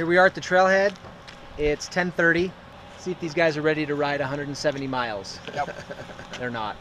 Here we are at the trailhead. It's 10:30. See if these guys are ready to ride 170 miles. Yep. They're not.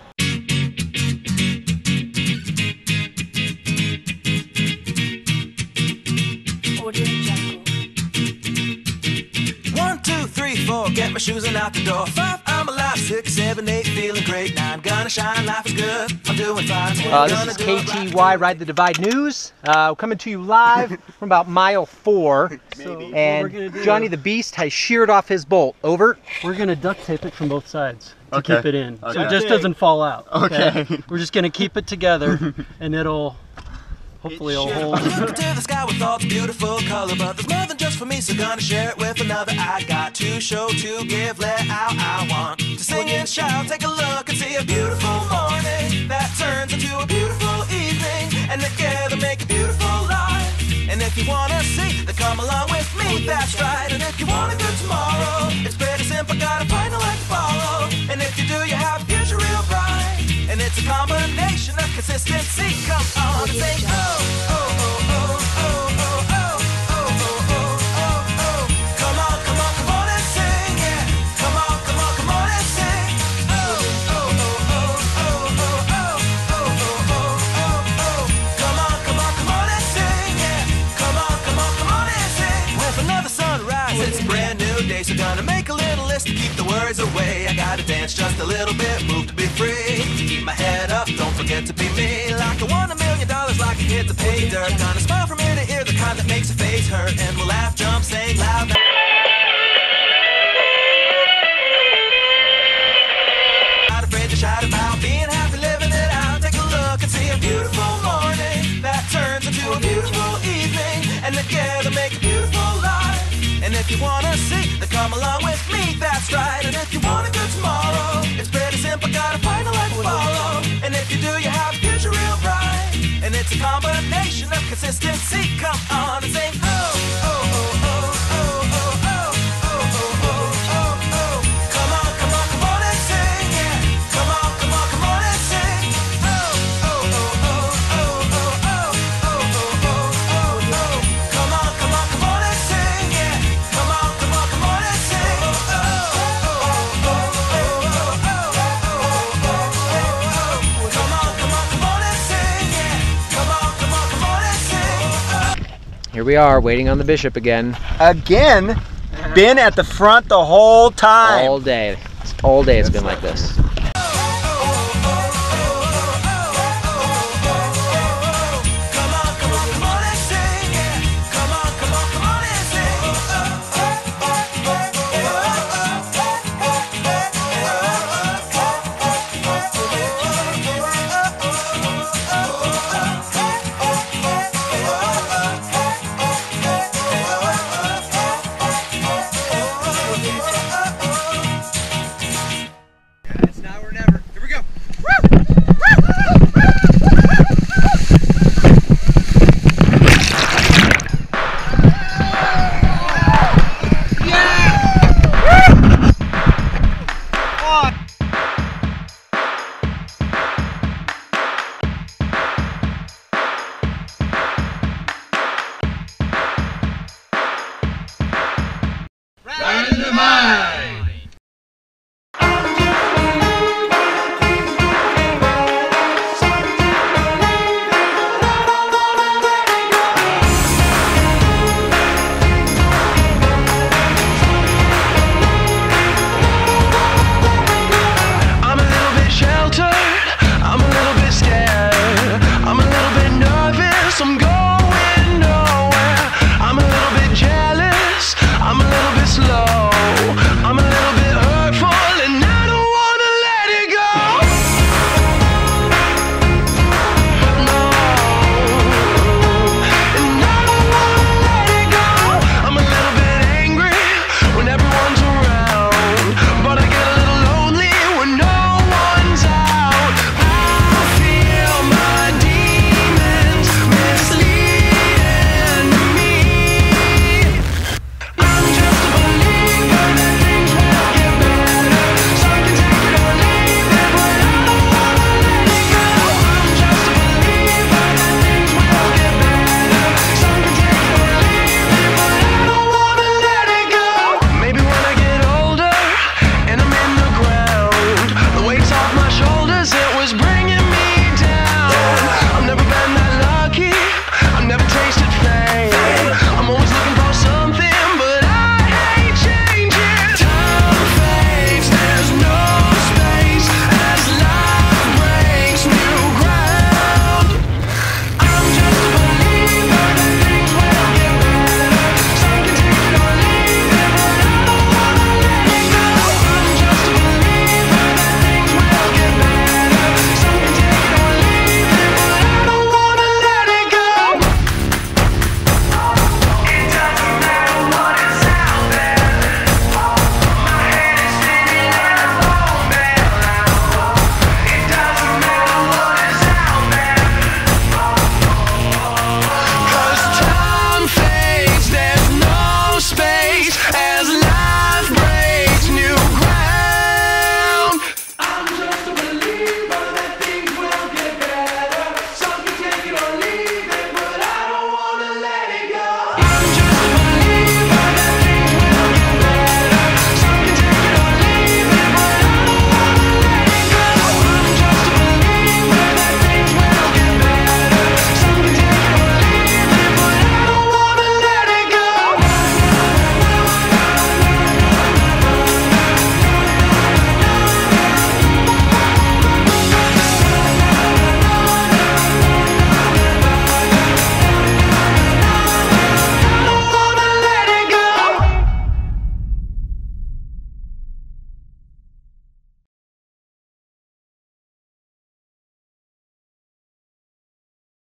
One, two, three, four, get my shoes and out the door. 5, I'm alive. 6, 7, 8, feeling great. 9, gonna shine, life is good. I'm doing fine. This is KTY Ride the Divide News. Coming to you live from about mile 4. And Johnny the Beast has sheared off his bolt. Over. We're going to duct tape it from both sides to keep it in. So it just doesn't fall out. Okay. We're just going to keep it together and it'll hopefully hold. Look into the sky with all the beautiful color, but there's more than just for me, so gonna share it with another. I got to show, to give, let out. I want to sing and shout. Take a look and see a beautiful morning that turns into a beautiful evening, and together make a beautiful life. And if you wanna see, then come along with me, that's right. And if you want a good tomorrow, it's pretty simple, gotta find a light to follow. And if you do, you have a future real bright. And it's a combination of consistency. Come on and say oh, oh, oh, oh, oh, oh, oh, oh, oh, oh, oh. Come on, come on, come on and sing, yeah. Come on, come on, come on and sing. Oh, oh, oh, oh, oh, oh, oh, oh, oh, oh, oh. Come on, come on, come on and sing, yeah. Come on, come on, come on and sing. With another sunrise, it's a brand new day, so gonna make a little list to keep the words away. I gotta dance just a little bit, move to be free. Keep my head up, don't forget to be me. Like I won $1 million, like a kid to pay dirt. Gonna smile from ear to ear, the kind that makes a face hurt. And we'll laugh, jump, sing loud. Not afraid to shout about being happy, living it out. Take a look and see a beautiful morning that turns into a beautiful evening, and together make a beautiful life. And if you wanna see, then come along with me, that's right. And if you want a good tomorrow, it's pretty simple, gotta find a light to follow. And if you do, you have a future real bright. And it's a combination of consistency. Come on and sing oh, oh, oh, oh, oh, oh, oh, oh, oh, oh, oh. Come on, come on, come on and sing, yeah. Come on, come on, come on and sing. Oh, oh, oh, oh, oh, oh, oh, oh, oh, oh, oh. Come on, come on, come on and sing, yeah. Come on, come on, come on and sing. Oh, oh, oh, oh, oh, oh, oh, oh, oh. Come on, come on, come on and sing, yeah. Come on, come on, come on and sing. Here we are, waiting on the bishop again. Again, been at the front the whole time. All day. All day it's been like this.